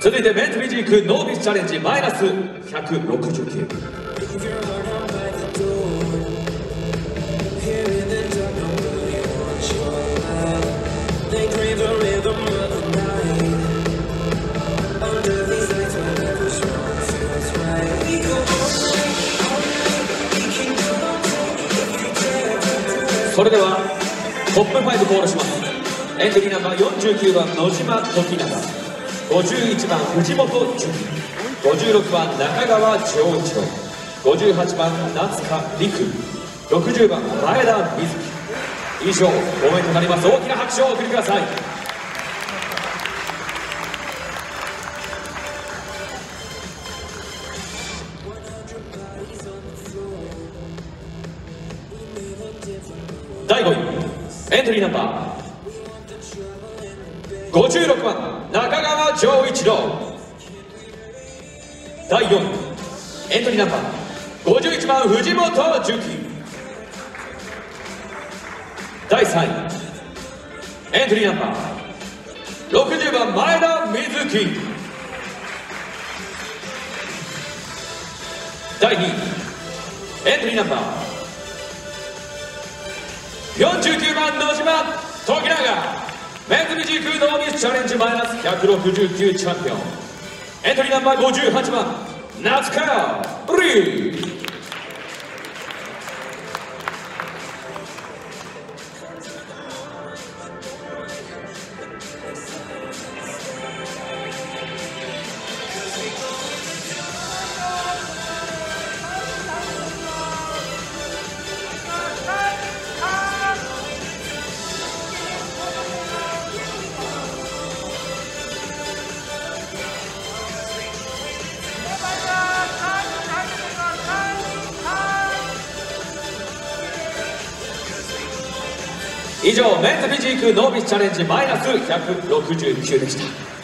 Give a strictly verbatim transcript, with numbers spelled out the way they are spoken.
続いてメンズフィジークノービスチャレンジマイナスひゃくろくじゅうきゅう。それではトップファイブコールします。エントリーナンバーよんじゅうきゅうばん野島時永、ごじゅういちばん藤本純喜、ごじゅうろくばん中川丈一郎、ごじゅうはちばん夏香陸、ろくじゅうばん前田瑞希。以上応援となります。大きな拍手をお送りください。だいごいエントリーナンバーごじゅうろくばん中川丈一郎。だいよんいエントリーナンバーごじゅういちばん藤本純喜。だいさんいエントリーナンバーろくじゅうばん前田瑞希。だいにいエントリーナンバーよんじゅうきゅうばん野島時永、メンズフィジークノービスチャレンジマイナスひゃくろくじゅうきゅうチャンピオン、エントリーナンバーごじゅうはちばん夏川陸。以上メンズフィジークノービスチャレンジマイナスひゃくろくじゅうきゅうでした。